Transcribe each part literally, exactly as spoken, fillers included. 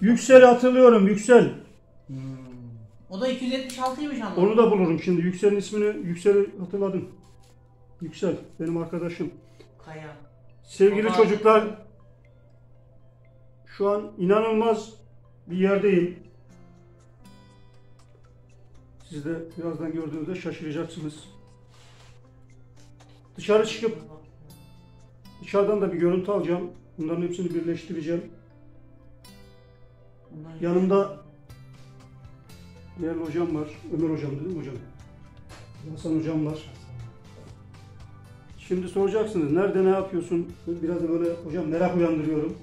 Yüksel hatırlıyorum, Yüksel. Hmm. O da iki yüz yetmiş altıymış ama. Onu da bulurum şimdi. Yüksel'in ismini, Yüksel'i hatırladım. Yüksel, benim arkadaşım. Kaya. Sevgili Baba. çocuklar, şu an inanılmaz bir yerdeyim. Siz de birazdan gördüğünüzde şaşıracaksınız. Dışarı çıkıp dışarıdan da bir görüntü alacağım. Bunların hepsini birleştireceğim. Yanımda değerli hocam var. Ömer hocam değil mi hocam? Hasan hocam var. Şimdi soracaksınız, nerede ne yapıyorsun? Biraz da böyle hocam merak uyandırıyorum.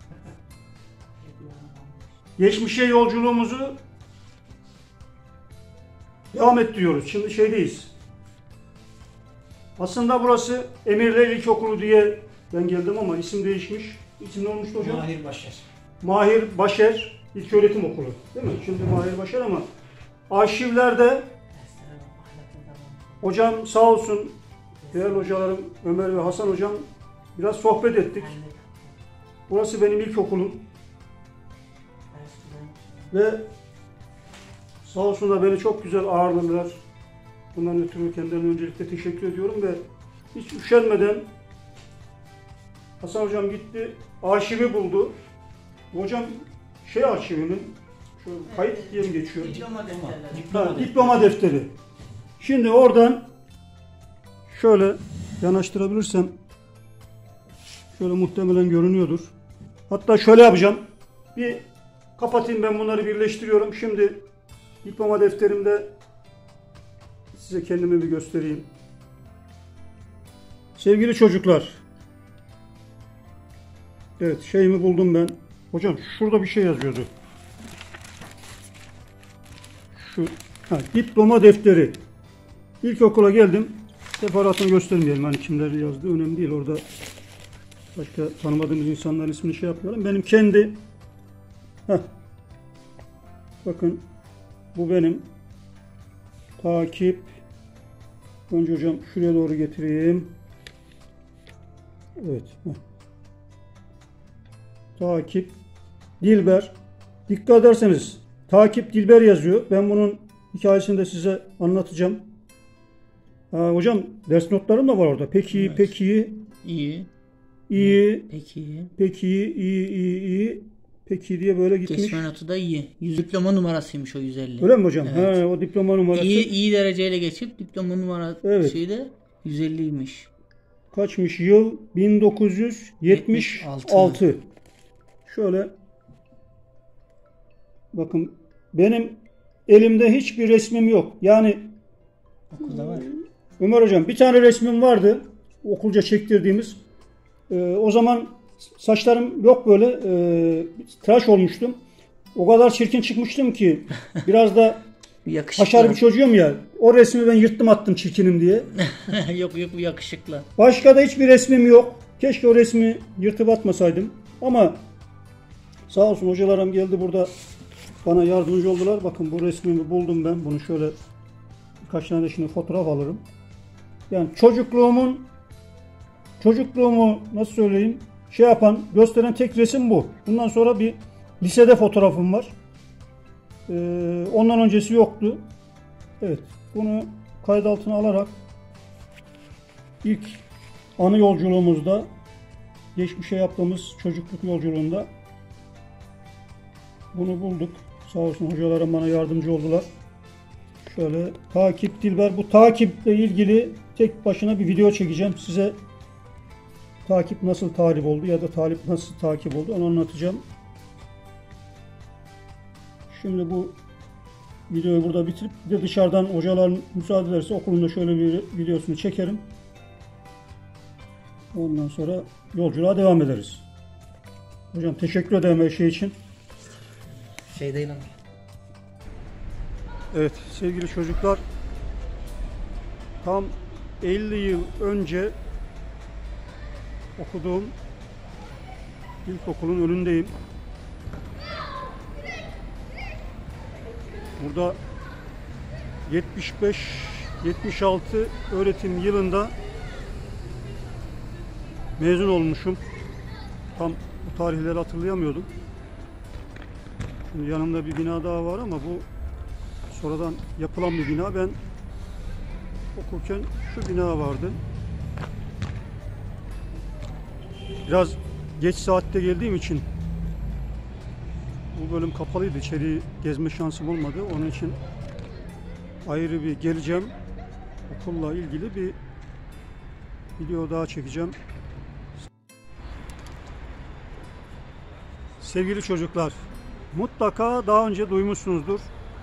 Geçmişe yolculuğumuzu devam ettiriyoruz. Şimdi şeydeyiz. Aslında burası Emirler İlkokulu diye ben geldim ama isim değişmiş. İsim ne olmuştu hocam? Mahir Başar. Mahir Başar İlköğretim Okulu. Değil mi? Şimdi Mahir Başar ama arşivlerde hocam sağ olsun, değerli hocalarım Ömer ve Hasan hocam biraz sohbet ettik. Burası benim ilkokulum. Ve sağ olsunlar beni çok güzel ağırladılar. Bundan ötürü kendilerine öncelikle teşekkür ediyorum ve hiç üşenmeden Hasan hocam gitti, arşivi buldu. Hocam şey arşivinin, şöyle kayıt diye mi geçiyor? Diploma defteri. Diploma, ha, diploma defteri. Şimdi oradan şöyle yanaştırabilirsem şöyle muhtemelen görünüyordur. Hatta şöyle yapacağım. Bir kapatayım, ben bunları birleştiriyorum. Şimdi diploma defterimde size kendimi bir göstereyim. Sevgili çocuklar. Evet, şeyimi buldum ben. Hocam şurada bir şey yazıyordu. Şu ha, diploma defteri. İlkokula geldim. Separatını göstermeyelim. Hani kimleri yazdı önemli değil. Orada başka tanımadığımız insanların ismini şey yapmayalım. Benim kendi heh, bakın bu benim takip. Önce hocam şuraya doğru getireyim. Evet. Heh. Takip Dilber. Dikkat ederseniz takip Dilber yazıyor. Ben bunun hikayesini de size anlatacağım. Ha, hocam ders notlarım da var orada. Peki, evet. peki, iyi, iyi, peki, peki, iyi, iyi, iyi, peki diye böyle gitmiş. Geçme notu da iyi. yüz diploma numarasıymış o yüz elli. Öyle mi hocam? Evet. Ha, o diploma numarası. İyi, iyi dereceyle geçip diploma numarası evet. şeyde yüz elliymiş. Kaçmış yıl? bin dokuz yüz yetmiş altı. Şöyle bakın, benim elimde hiçbir resmim yok. Yani okulda var. Ömer hocam bir tane resmim vardı. Okulca çektirdiğimiz. Ee, o zaman saçlarım yok böyle. E, tıraş olmuştum. O kadar çirkin çıkmıştım ki biraz da haşar bir çocuğum ya. O resmi ben yırttım attım çirkinim diye. yok yok bu yakışıklı. Başka da hiçbir resmim yok. Keşke o resmi yırtıp atmasaydım. Ama sağ olsun hocalarım geldi burada bana yardımcı oldular. Bakın bu resmimi buldum ben. Bunu şöyle birkaç tane de şimdi fotoğraf alırım. Yani çocukluğumun çocukluğumu nasıl söyleyeyim şey yapan, gösteren tek resim bu. Bundan sonra bir lisede fotoğrafım var. Ee, ondan öncesi yoktu. Evet. Bunu kayıt altına alarak ilk anı yolculuğumuzda, geçmişe yaptığımız çocukluk yolculuğunda bunu bulduk. Sağ olsun hocalarım bana yardımcı oldular. Şöyle takip Dilber. Bu takiple ilgili tek başına bir video çekeceğim. Size takip nasıl tarif oldu ya da talip nasıl takip oldu onu anlatacağım. Şimdi bu videoyu burada bitirip bir de dışarıdan hocalar müsaade ederse okulunda şöyle bir videosunu çekerim. Ondan sonra yolculuğa devam ederiz. Hocam teşekkür ederim her şey için. Şey değil ama. Evet sevgili çocuklar, tam elli yıl önce okuduğum ilkokulun önündeyim. Burada yetmiş beş yetmiş altı öğretim yılında mezun olmuşum. Tam bu tarihleri hatırlayamıyordum. Şimdi yanımda bir bina daha var ama bu sonradan yapılan bir bina. Ben okurken şu bina vardı. Biraz geç saatte geldiğim için bu bölüm kapalıydı. İçeri gezme şansım olmadı. Onun için ayrı bir geleceğim. Okulla ilgili bir video daha çekeceğim. Sevgili çocuklar, mutlaka daha önce duymuşsunuzdur.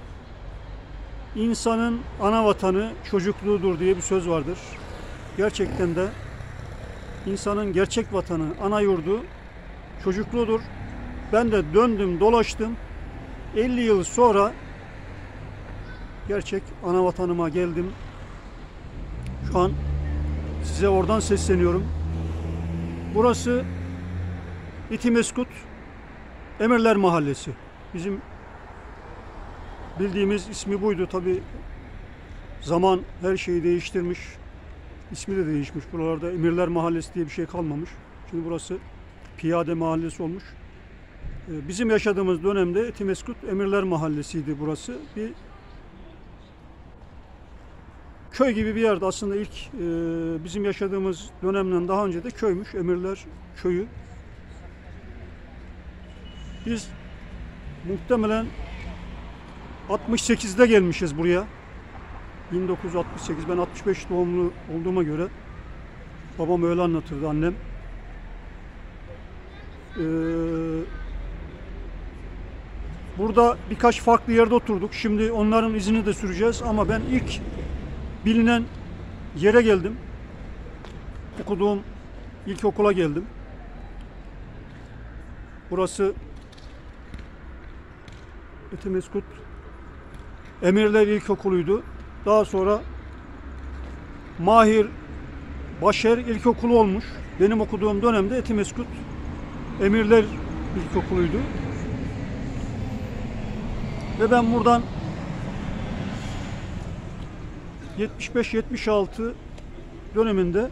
İnsanın ana vatanı çocukluğudur diye bir söz vardır. Gerçekten de insanın gerçek vatanı, ana yurdu çocukluğudur. Ben de döndüm, dolaştım. elli yıl sonra gerçek ana vatanıma geldim. Şu an size oradan sesleniyorum. Burası İtimeskut Emirler Mahallesi. Bizim bildiğimiz ismi buydu. Tabi zaman her şeyi değiştirmiş. İsmi de değişmiş. Buralarda Emirler Mahallesi diye bir şey kalmamış. Şimdi burası Piyade Mahallesi olmuş. Bizim yaşadığımız dönemde İtimeskut Emirler Mahallesi'ydi burası. Bir köy gibi bir yerde aslında ilk e, bizim yaşadığımız dönemden daha önce de köymüş. Emirler Köyü. Biz muhtemelen altmış sekizde gelmişiz buraya. bin dokuz yüz altmış sekiz. Ben altmış beş doğumlu olduğuma göre babam öyle anlatırdı, annem. Ee, burada birkaç farklı yerde oturduk. Şimdi onların izini de süreceğiz ama ben ilk bilinen yere geldim. Okuduğum ilkokula geldim. Burası İtimeskut Emirler İlkokulu'ydu. Daha sonra Mahir Başer İlkokulu olmuş. Benim okuduğum dönemde İtimeskut Emirler İlkokulu'ydu. Ve ben buradan yetmiş beş yetmiş altı döneminde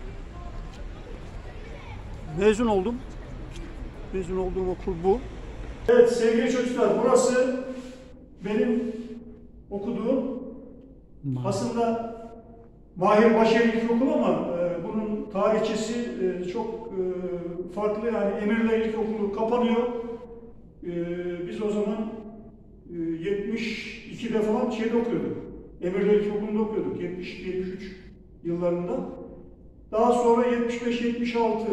mezun oldum. Mezun olduğum okul bu. Evet sevgili çocuklar, burası benim okuduğum aslında Mahir Başer İlkokulu ama e, bunun tarihçesi e, çok e, farklı. Yani Emirler İlkokulu kapanıyor. E, biz o zaman e, yetmiş ikide falan şeyde okuyorduk. Emirler İlkokulu'nda okuyorduk. yetmiş iki yetmiş üç yıllarında. Daha sonra yetmiş beş yetmiş altı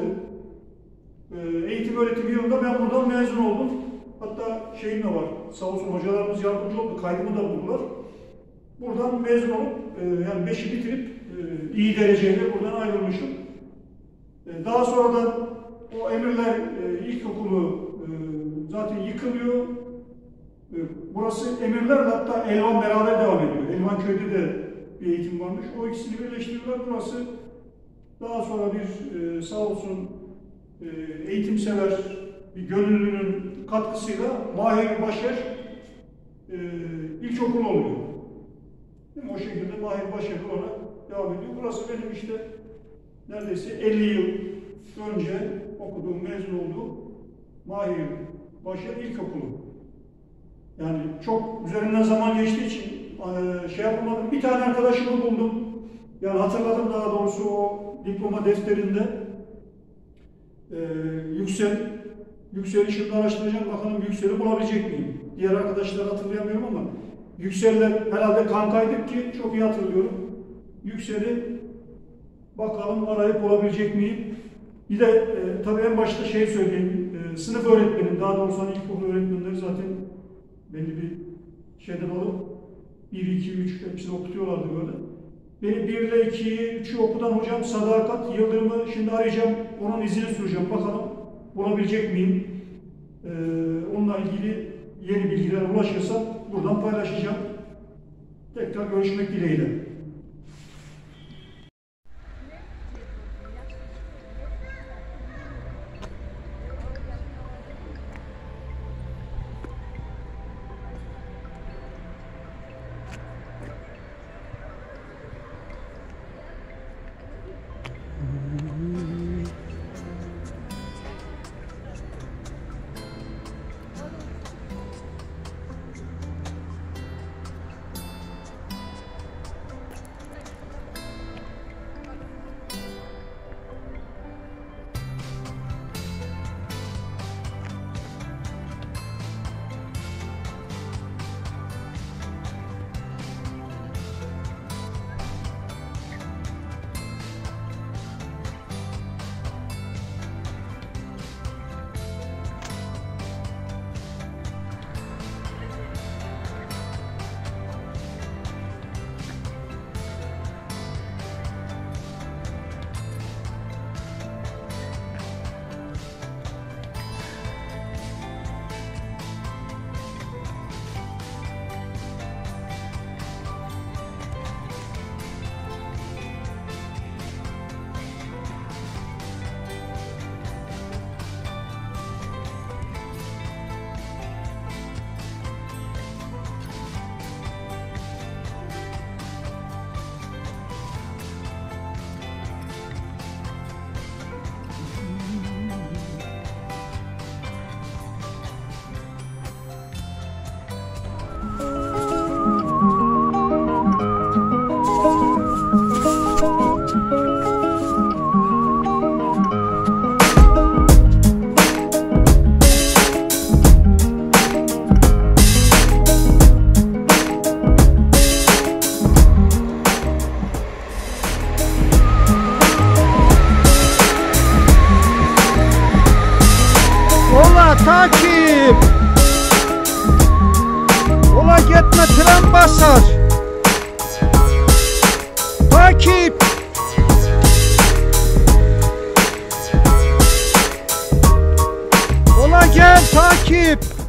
e, eğitim öğretim yılında ben buradan mezun oldum. Hatta şeyim de var, sağ olsun hocalarımız yardımcı oldu, kaydımı da buldular. Buradan mezun olup, e, yani beşi bitirip e, iyi dereceyle buradan ayrılmışım. E, daha sonradan o Emirler e, İlkokulu e, zaten yıkılıyor. E, burası Emirler, hatta Elvan beraber devam ediyor. Elvanköy'de de bir eğitim varmış. O ikisini birleştiriyorlar. Burası daha sonra bir e, sağ olsun e, eğitimsever bir gönüllünün katkısıyla Mahir Başer e, ilkokul oluyor. Değil mi? O şekilde Mahir Başer olarak devam ediyor. Burası benim işte neredeyse elli yıl önce okuduğum, mezun olduğum Mahir Başer İlkokulu. Yani çok üzerinden zaman geçtiği için e, şey yapamadım. Bir tane arkadaşımı buldum. Yani hatırladım daha doğrusu o diploma defterinde e, yüksel Yüksel'i şimdi araştıracağım, bakalım Yüksel'i bulabilecek miyim? Diğer arkadaşlar hatırlayamıyorum ama Yüksel'le herhalde kankaydık ki çok iyi hatırlıyorum. Yüksel'i bakalım arayıp bulabilecek miyim? Bir de e, tabii en başta şey söyleyeyim, e, sınıf öğretmenim, daha doğrusu hani ilkokul öğretmenleri zaten belli bir şeyden alıp bir, iki, üç hepsini okutuyorlardı böyle. Beni bir ile ikiyi, üçü okudan hocam Sadakat Yıldırım'ı şimdi arayacağım, onun izini süreceğim, bakalım bulabilecek miyim? Ee, onunla ilgili yeni bilgiler ulaşırsam buradan paylaşacağım. Tekrar görüşmek dileğiyle. takip.